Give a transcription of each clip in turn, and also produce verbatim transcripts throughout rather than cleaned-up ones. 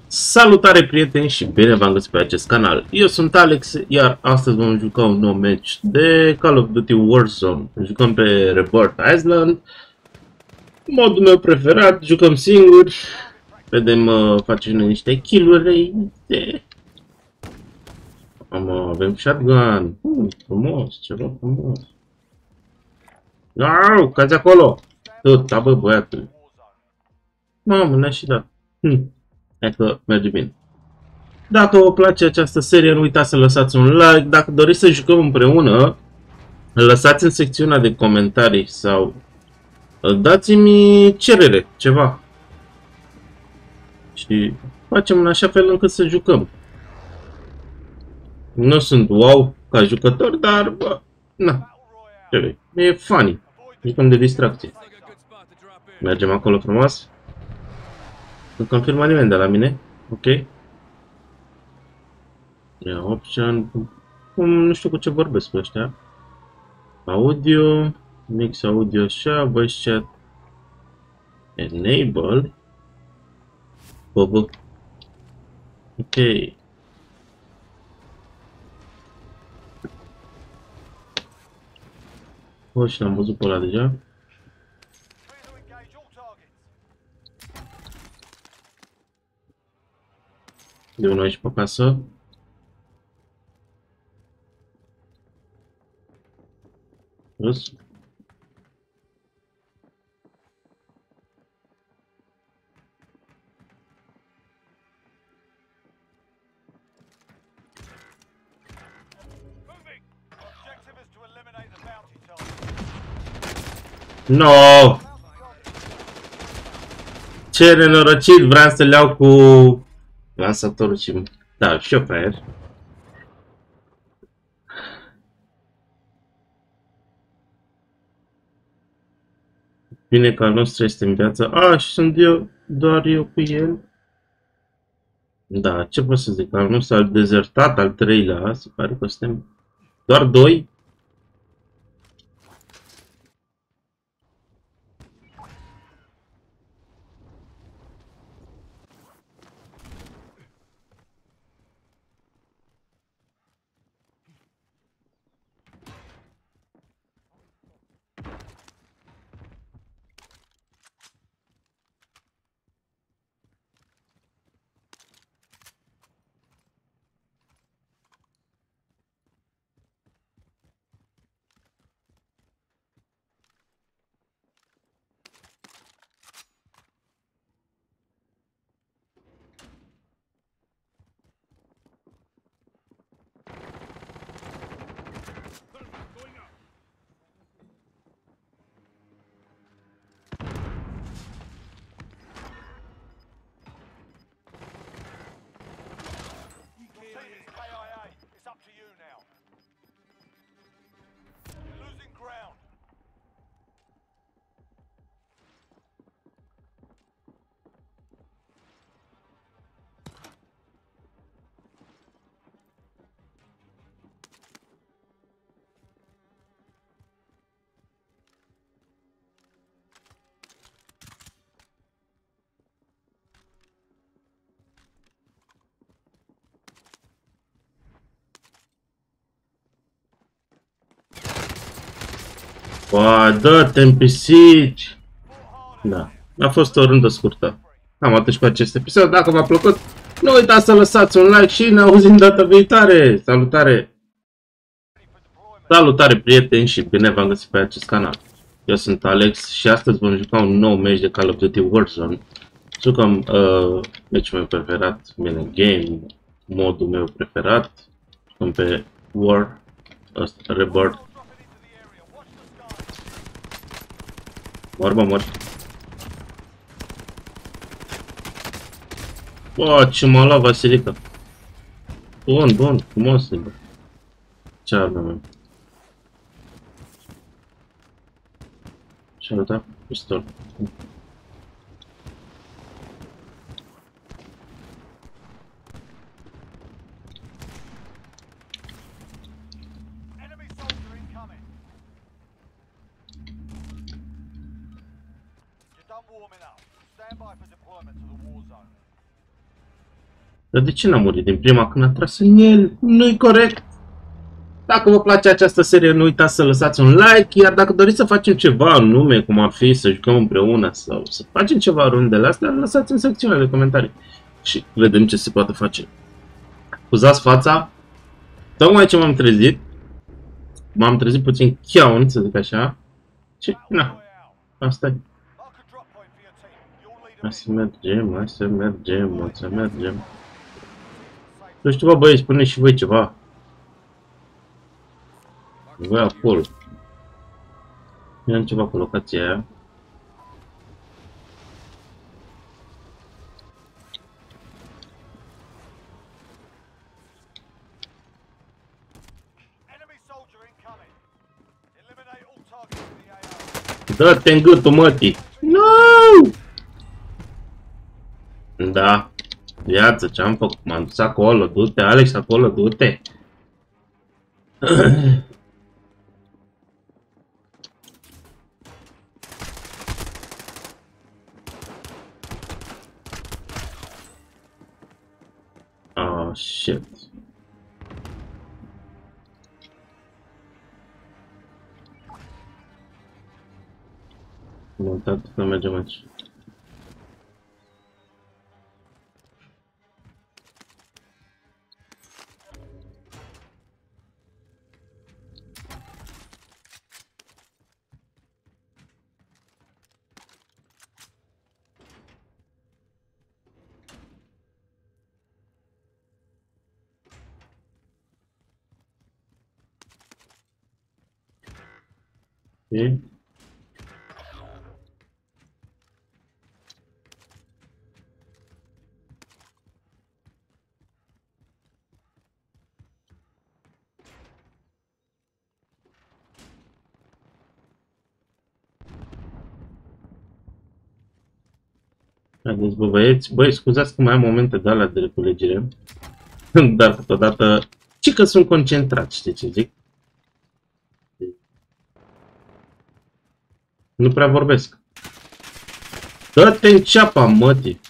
Salutare prieteni și bine v-am găsit pe acest canal. Eu sunt Alex, iar astăzi vom juca un nou match de Call of Duty Warzone. Jucăm pe Rebirth Island, modul meu preferat, jucăm singuri. Vedem, uh, facem niște kill-uri. De... Am, avem shotgun. Uh, frumos, ceva frumos. Au, cazi acolo! Tot, da bă, băiatul. Mamă, ne-a și dat. Hm. Hai că merge bine. Dacă vă place această serie, nu uitați să lăsați un like. Dacă doriți să jucăm împreună, lăsați în secțiunea de comentarii sau dați-mi cerere, ceva. Și facem în așa fel încât să jucăm. Nu sunt wow ca jucător, dar bă, na, e funny. Jucăm de distracție. Mergem acolo frumos. Nu confirmă nimeni de la mine. Ok. Ia option. Cum, nu știu cu ce vorbesc cu ăștia. Audio. Mix audio așa. Voice chat. Enable. Bă, ok. O, și l-am văzut pe ăla deja. De unul aici pe casă. Rus. No! Ce nenorocit, vreau să le iau cu lansatorul și... Da, și eu fraier. Bine că al nostru este în viață. A, și sunt eu, doar eu cu el. Da, ce pot să zic? Al nostru a dezertat, al treilea. Se pare că suntem doar doi. Bă, dă-te-mi pisici! Da, a fost o rundă scurtă. Am atât cu acest episod. Dacă v-a plăcut, nu uitați să lăsați un like și ne auzim data viitoare. Salutare! Salutare prieteni și bine v-am găsit pe acest canal. Eu sunt Alex și astăzi vom juca un nou match de Call of Duty Warzone. Jucăm uh, match-ul meu preferat, bine, game, modul meu preferat. Jucăm pe War, ăsta, Rebirth. Mor, mă, mor. Bă, ce m-a luat Vasilica. Bun, bun, frumos. Ce arme, mă? Ce-a dat? Pistol. Warming up. Stand by for deployment to the war zone. Dar de ce n-a murit din prima când a tras în el? Nu-i corect! Dacă vă place această serie, nu uitați să lăsați un like, iar dacă doriți să facem ceva anume, cum ar fi să jucăm împreună sau să facem ceva rundele astea, lăsați în secțiunea de comentarii și vedem ce se poate face. Scuzați fața, tocmai ce m-am trezit, m-am trezit puțin cheaun, să zic așa, și na, asta e. Hai să mergem, hai să mergem, hai să mergem. Nu știu, bă, băi, spune și voi ceva. Voi acolo. Nu am ceva cu locația aia. Dă-te în gâtul, mătii! Nu! Da. Viață, ce-am făcut? M-am dus acolo, du-te, Alex, acolo, du-te! Oh, shit. Nu, dat, nu mergem aici. E? Haideți, bă, băieți, băi, scuzați că mai am momente de alea de reculegere, dar câteodată, ci că sunt concentrat, știi ce zic? Nu prea vorbesc. Dă-te în ceapa, mătii!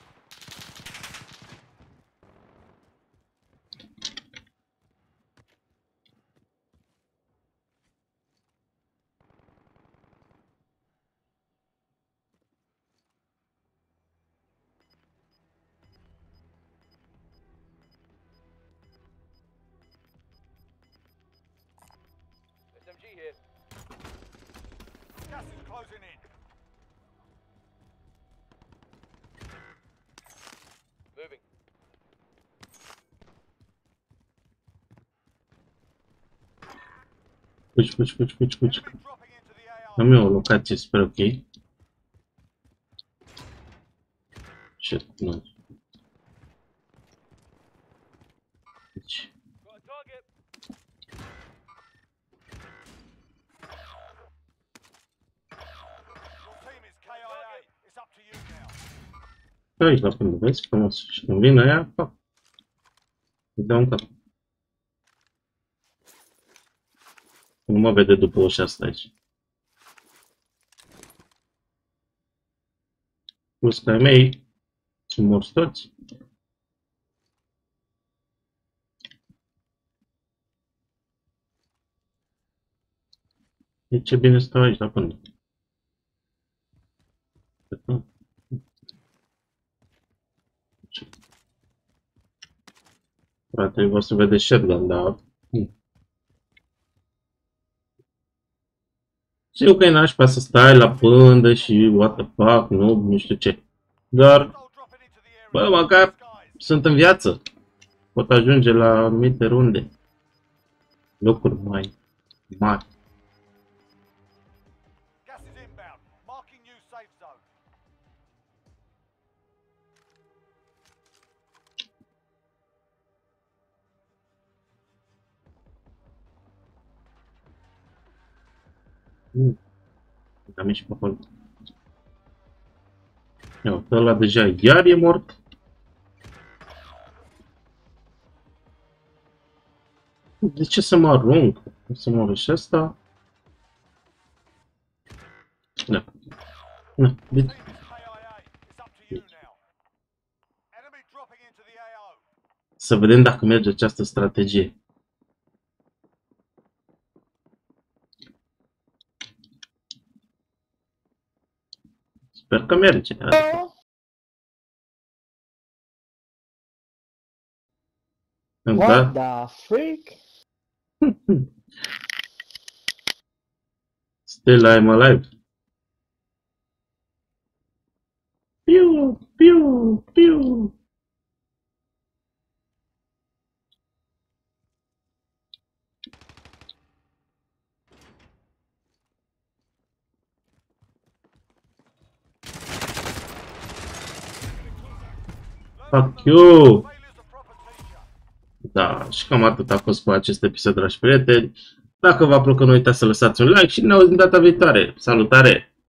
Fugi, fugi, fugi, fugi, fugi. Am eu o locație, sper ok. Shit, nu. Deci. Aici la când vezi, frumos. Și când vine aia, fac. Îi dau un cap. Nu mă vede după ușa asta aici. Plus că ai mei sunt morți toți. E ce bine stau aici la până. Frate, vă să vedeți shotgun, dar... Știu că e nașpa să stai la pândă și what the fuck, nu, nu știu ce. Dar, bă, măcar sunt în viață. Pot ajunge la anumite runde. Locuri mai mari. Mm. Am ieșit pe acolo. Ia, ăla deja iar e mort. De ce să mă arunc? O să mă arunc și ăsta? Da. Da. De... Să vedem dacă merge această strategie. Sper că merge. What the freak? Still I'm alive. Piu, piu, piu. Fuck you! Da, și cam atât a fost cu acest episod, dragi prieteni. Dacă v-a plăcut, nu uitați să lăsați un like și ne auzim data viitoare. Salutare!